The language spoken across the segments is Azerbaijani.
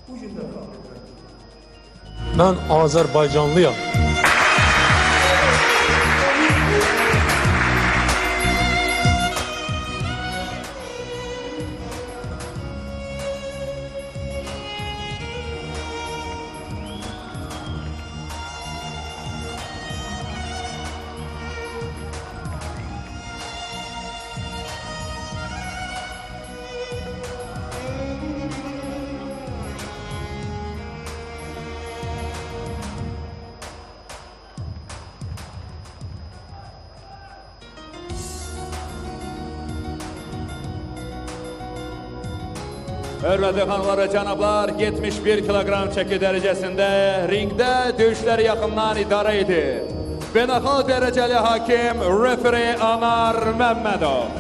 Bu gün də fəxr edirəm. Mən Azərbaycanlıyam. Hörmətli xanımlar və cənablar, 71 kiloqram çəki dərəcəsində ringdə döyüşləri yaxından idarə edir. Beynəlxalq dərəcəli hakim referi Anar Məmmədov.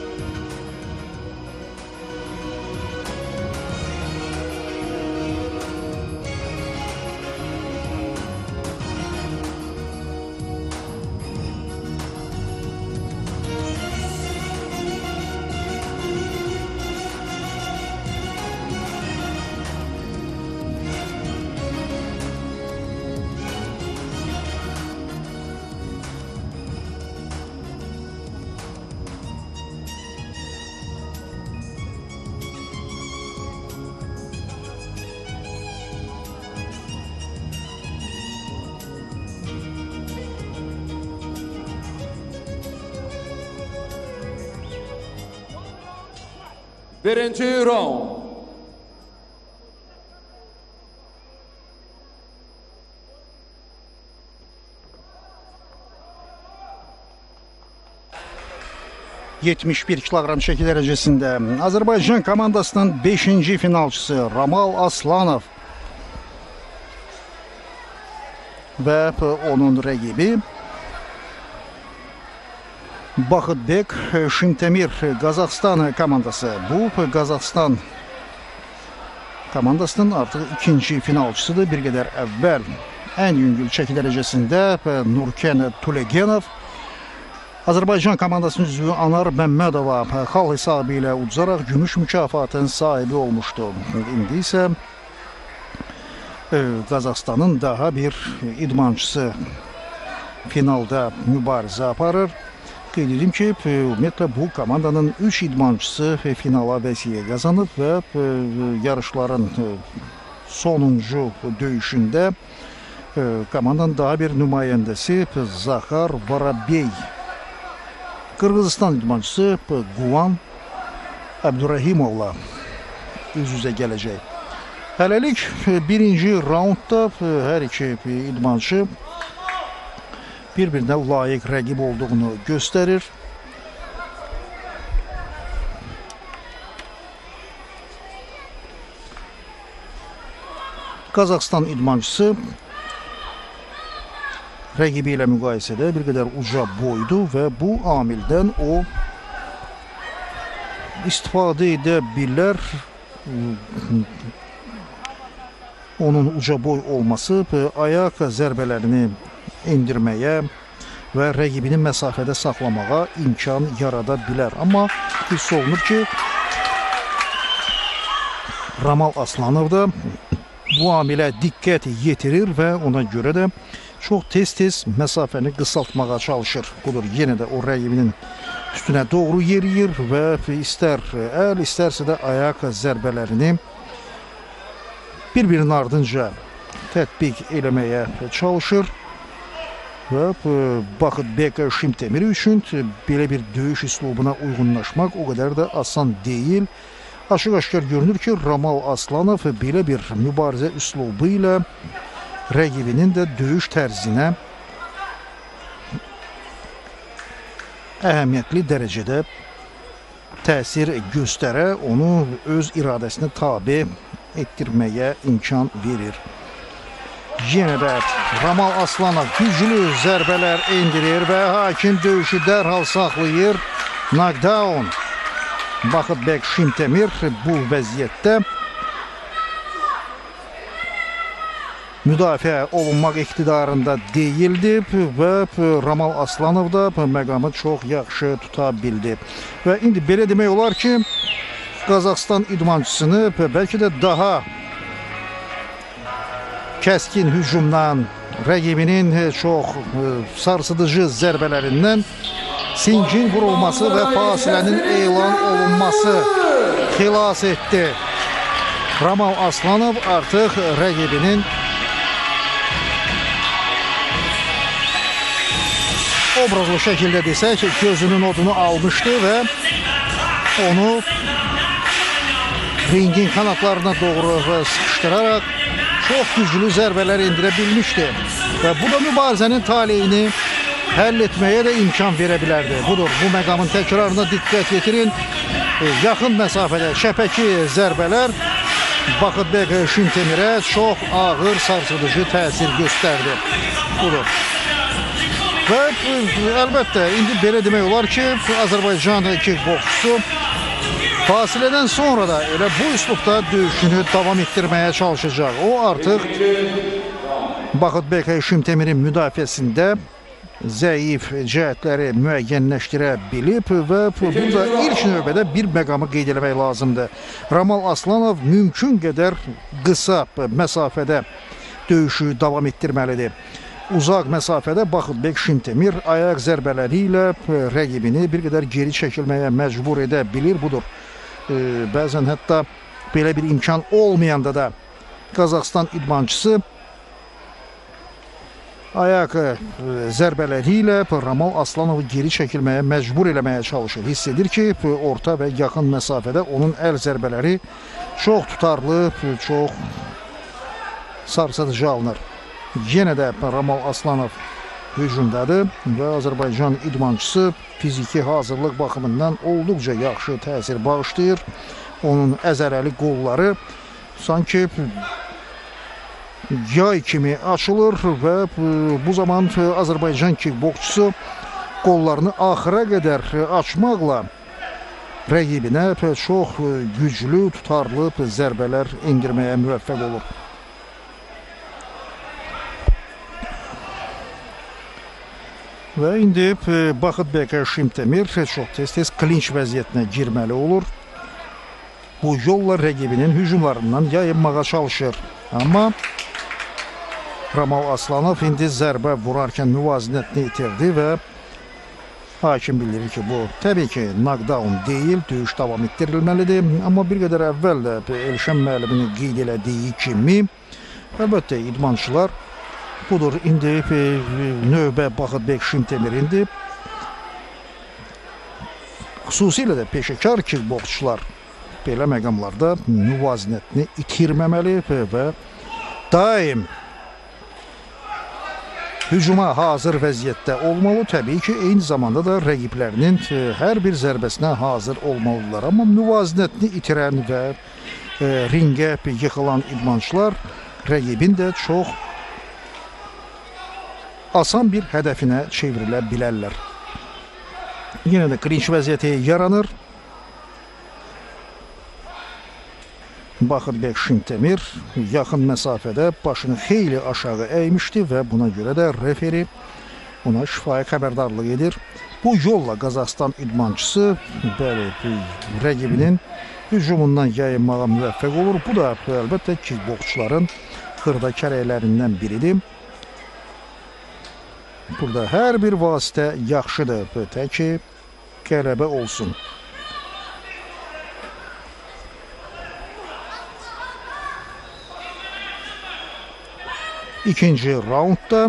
Birinci round. ...71 kilogram çəki dərəcəsində Azərbaycan komandasının 5-ci finalçısı Ramal Aslanov və onun rəqibi Baxıtbek Şimtemir Qazaxıstan komandası. Bu Qazaxıstan komandasının artıq ikinci finalçısıdır. Bir qədər əvvəl ən yüngül çəki dərəcəsində Nurken Tulegenov Azərbaycan komandasının üzvü Anar Məmmədova xal hesabı ilə uduzaraq gümüş mükafatın sahibi olmuşdu. İndi isə Qazaxıstanın daha bir idmançısı finalda mübarizə aparır. Qeyd edim ki, ümumiyyətlə bu komandanın 3 idmançısı finala vəsiyə qazanıb və yarışların sonuncu döyüşündə komandanın daha bir nümayəndəsi Zaxar Varabey, Qırğızistan idmançısı Quvan Abdurahimovla üz-üzə gələcək. Hələlik birinci raundda hər iki idmançı bir-birinə layiq rəqib olduğunu göstərir. Qazaxıstan idmançısı rəqibi ilə müqayisədə bir qədər uca boydu və bu amildən o istifadə edə bilər. Onun uca boy olması ayaq zərbələrini endirməyə və rəqibini məsafədə saxlamağa imkan yarada bilər. Amma hiss olunur ki, Ramal Aslanov da bu amilə diqqət yetirir və ona görə də çox tez-tez məsafəni qısaltmağa çalışır. Budur, yenə də o rəqibinin üstünə doğru yeriyir və istər əl, istərsə də ayaq zərbələrini bir-birinin ardınca tətbiq eləməyə çalışır. Və Baxıtbek Şimtemir üçün belə bir döyüş üslubuna uyğunlaşmaq o qədər də asan deyil. Açıq-aşkar görünür ki, Ramal Aslanov belə bir mübarizə üslubu ilə rəqibinin də döyüş tərzinə əhəmiyyətli dərəcədə təsir göstərə, onu öz iradəsinə tabe etdirməyə imkan verir. Yenə də Ramal Aslanov güclü zərbələr endirir və hakim döyüşü dərhal saxlayır. Knockdown. Baxıtbek Şimtemir bu vəziyyətdə müdafiə olunmaq iqtidarında deyildi və Ramal Aslanov da məqamı çox yaxşı tuta bildi. Və indi belə demək olar ki, Qazaxıstan idmançısını bəlkə də daha kəskin hücumdan, rəqibinin çox sarsıdıcı zərbələrindən Singin vurulması və fasilənin elan olunması xilas etdi. Ramal Aslanov artıq rəqibinin obrazlı şəkildə desək, gözünün odunu almışdı və onu ringin kanatlarına doğru sıxışdıraraq çox güclü zərbələr endirə bilmişdi. Və bu da mübarizənin taleyini həll etməyə də imkan verə bilərdi. Budur, bu məqamın təkrarına diqqət yetirin. Yaxın məsafədə şəpəki zərbələr Bakıbek Şimtemirə çox ağır sarsıdıcı təsir göstərdi. Budur. Və əlbəttə, indi belə demək olar ki, Azərbaycan kickboksçusu fasilədən sonra da elə bu üslubda döyüşünü davam etdirməyə çalışacaq. O artıq Bakıbek Şimtemirin müdafiəsində zəif cəhətləri müəyyənləşdirə bilib və burada ilk növbədə bir məqamı qeyd eləmək lazımdır. Ramal Aslanov mümkün qədər qısa məsafədə döyüşü davam etdirməlidir. Uzaq məsafədə Bakıbek Şimtemir ayaq zərbələri ilə rəqibini bir qədər geri çəkilməyə məcbur edə bilir. Budur. Bəzən hətta belə bir imkan olmayanda da Qazaxıstan idmançısı ayaq zərbələri ilə Ramal Aslanovu geri çəkilməyə məcbur eləməyə çalışır. Hiss edir ki, orta və yaxın məsafədə onun əl zərbələri çox tutarlı, çox sarsıdıcı alınır. Yenə də Ramal Aslanov hücumdadır və Azərbaycan idmançısı fiziki hazırlıq baxımından olduqca yaxşı təsir bağışlayır. Onun əzələli qolları sanki yay kimi açılır və bu zaman Azərbaycan kickboksçusu qollarını axıra qədər açmaqla rəqibinə çox güclü, tutarlı zərbələr endirməyə müvəffəq olur. Və indi Bakıbek Şimtemir çox tez-tez klinç vəziyyətinə girməli olur. Bu yolla rəqibinin hücumlarından yayınmağa çalışır. Amma Ramal Aslanov indi zərbə vurarkən müvazinətini itirdi və hakim bildirir ki, bu təbii ki, knockdown deyil, döyüş davam etdirilməlidir. Amma bir qədər əvvəl də Elşən müəllimin qeyd elədiyi kimi, əlbəttə idmançılar budur, indi növbə Bakıbek Şimtemirindir. Xüsusilə də peşəkar kickboksçular belə məqamlarda müvazinətini itirməməli və daim hücuma hazır vəziyyətdə olmalı. Təbii ki, eyni zamanda da rəqiblərinin hər bir zərbəsinə hazır olmalıdırlar. Amma müvazinətini itirən və ringə yıxılan idmançılar rəqibin də çox asan bir hədəfinə çevrilə bilərlər. Yenə də klinç vəziyyəti yaranır. Bakıbek Şimtemir yaxın məsafədə başını xeyli aşağı əymişdi və buna görə də referi ona şifahi xəbərdarlıq edir. Bu yolla Qazaxıstan idmançısı rəqibinin hücumundan yayınmağa müvəffəq olur. Bu da əlbəttə kickboksçuların xırda kərəklərindən biridir. Burada hər bir vasitə yaxşıdır, tək ki, qələbə olsun. İkinci raundda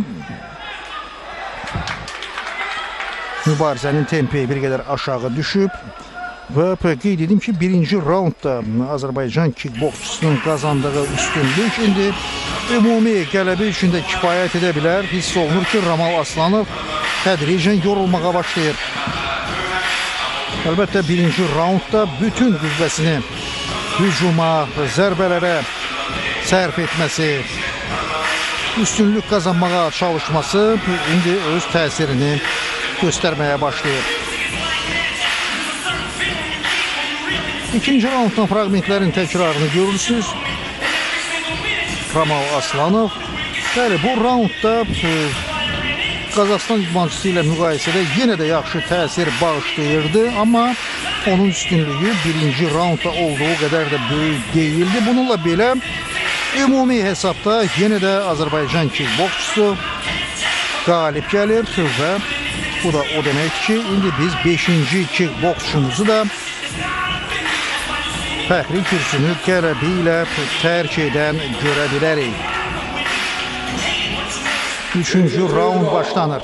mübarizənin tempi bir qədər aşağı düşüb və qeyd edim ki, birinci raundda Azərbaycan kickboksçusunun qazandığı üstünlük indi ümumi qələbə üçün də kifayət edə bilər. Hiss olunur ki, Ramal Aslanov tədricən yorulmağa başlayır. Əlbəttə, birinci raundda bütün qüvvəsini hücuma, zərbələrə sərf etməsi, üstünlük qazanmağa çalışması indi öz təsirini göstərməyə başlayır. İkinci raunddan fraqmentlərin təkrarını görürsünüz. Ramal Aslanov. Bəli, bu raundda Qazaxıstan idmançısı ilə müqayisədə yenə də yaxşı təsir bağışlayırdı, amma onun üstünlüyü birinci raundda olduğu qədər də böyük deyildi. Bununla belə ümumi hesabda yenə də Azərbaycan kickboksçusu qalib gəlir və bu da o demək ki, indi biz 5-ci kickboksçumuzu da fəxri kürsünü qələbi ilə tərk edən görə bilərik. 3-cü raund başlanır.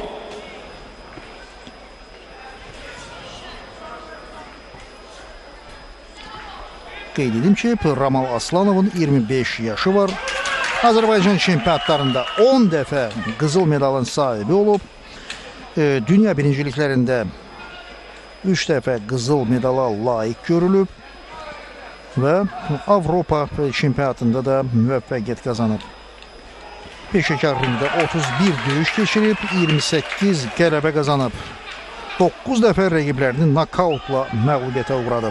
Qeyd edim ki, Ramal Aslanovun 25 yaşı var. Azərbaycan çempionatlarında 10 dəfə qızıl medalın sahibi olub. Dünya birinciliklərində 3 dəfə qızıl medala layiq görülüb və Avropa çempionatında da müvəffəqiyyət qazanıb. Peşəkar ringdə 31 döyüş keçirib, 28 qələbə qazanıb. 9 dəfə rəqiblərini nokautla məğlubiyyətə uğradıb.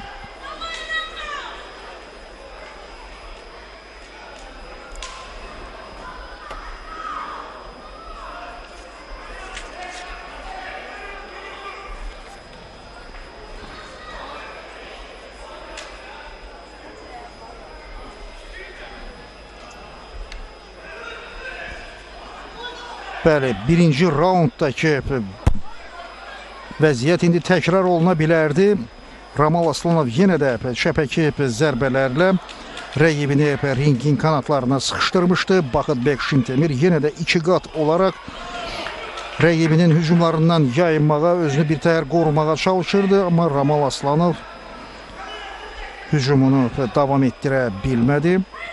Bəli, birinci raunddakı vəziyyət indi təkrar oluna bilərdi. Ramal Aslanov yenə də çəpəki zərbələrlə rəqibini ringin kanatlarına sıxışdırmışdı. Baxıtbek Şimtemir yenə də 2 qat olaraq rəqibinin hücumlarından yayınmağa, özünü bir təhər qorumağa çalışırdı. Amma Ramal Aslanov hücumunu davam etdirə bilmədi.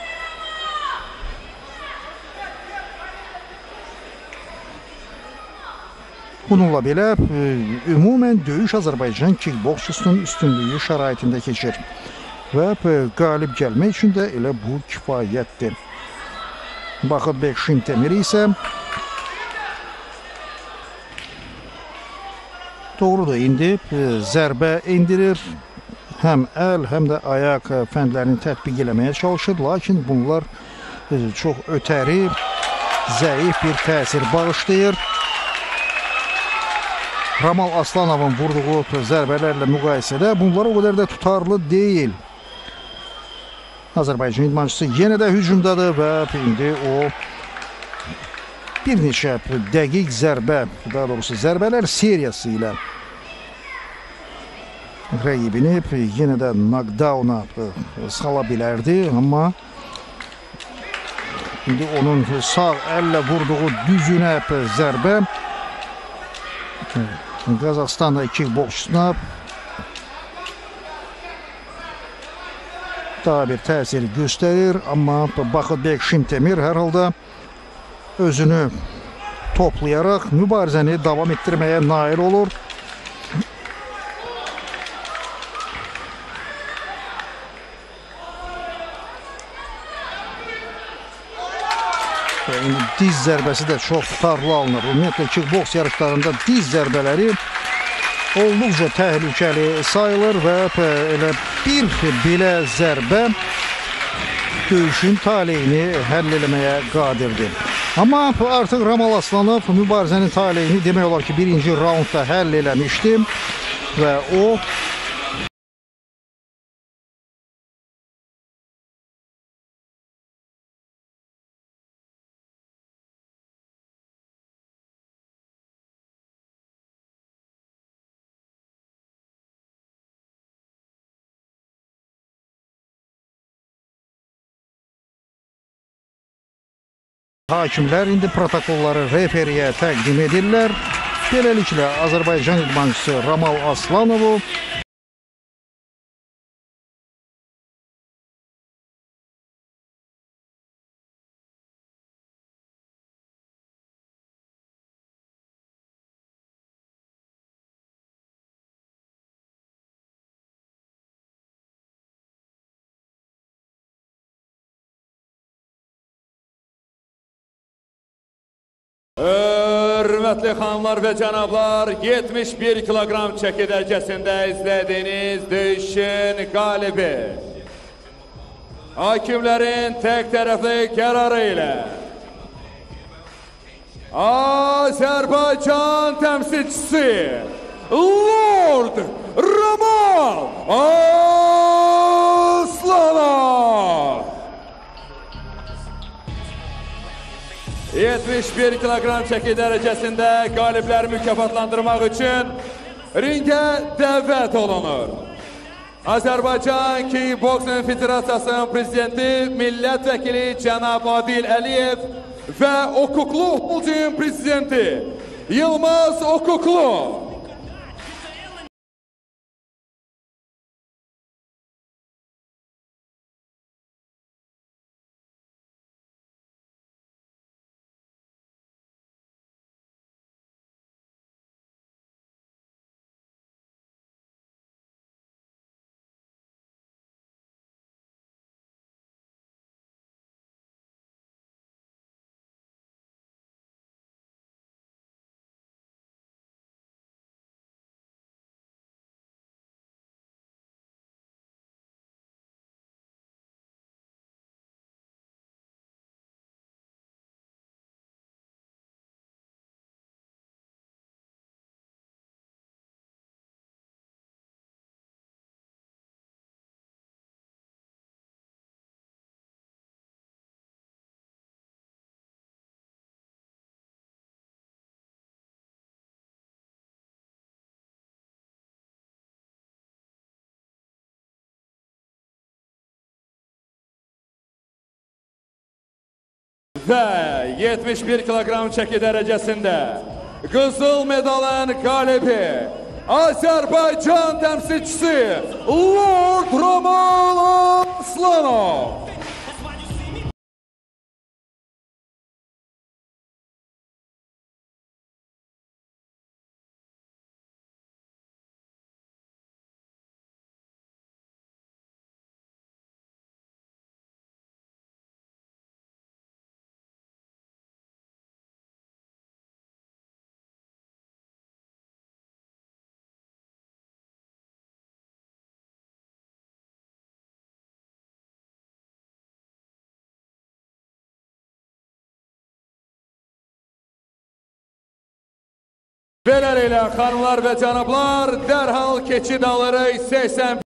Bununla belə, ümumən döyüş Azərbaycan kickboksçusunun üstünlüyü şəraitində keçir və qalib gəlmək üçün də elə bu kifayətdir. Baxıtbek Şimtemir isə doğrudur, indi zərbə endirir, həm əl, həm də ayaq fəndlərini tətbiq eləməyə çalışır, lakin bunlar çox ötəri, zəif bir təsir bağışlayır. Ramal Aslanovun vurduğu zərbələrlə müqayisədə bunlar o qədər də tutarlı deyil. Azərbaycan idmançısı yenə də hücumdadır və indi o bir neçə dəqiq zərbə, daha doğrusu zərbələr seriyası ilə rəqibini yenə də knockdowna sala bilərdi, amma indi onun sağ əllə vurduğu düzünə zərbə Qazaxıstan kickboksçusuna daha bir təsir göstərir, amma Baxıtbek Şimtemir hər halda özünü toplayaraq mübarizəni davam etdirməyə nail olur. Diz zərbəsi də çox tutarlı alınır. Ümumiyyətlə, kickboks yarışlarında diz zərbələri olduqca təhlükəli sayılır və elə bir belə zərbə döyüşün taleyini həll eləməyə qadirdir. Amma artıq Ramal Aslanov mübarizənin taleyini demək olar ki, birinci raundda həll eləmişdi və o hakimlər indi protokolları referiyə təqdim edirlər. Beləliklə, Azərbaycan idmançısı Ramal Aslanovu Hörmətli xanımlar və cənablar, 71 kiloqram çəki dərəcəsində izlədiyiniz döyüşün qalibi hakimlərin tək tərəfli qərarı ilə Azərbaycan təmsilçisi Lord Ramal Aslanov. 71 kilogram çəki dərəcəsində qalibləri mükafatlandırmaq üçün ringə dəvət olunur. Azərbaycan Kickboxing Federasiyasının prezidenti, millət vəkili cənab Adil Əliyev və Hukuklu Holding prezidenti Yılmaz Hukuklu. Və 71 kilogram çəki dərəcəsində qızıl medalın qalibi Azərbaycan təmsilçisi Lord Roman Aslanov. Beləliklə, xanımlar və cənablar, dərhal keçid alırıq 81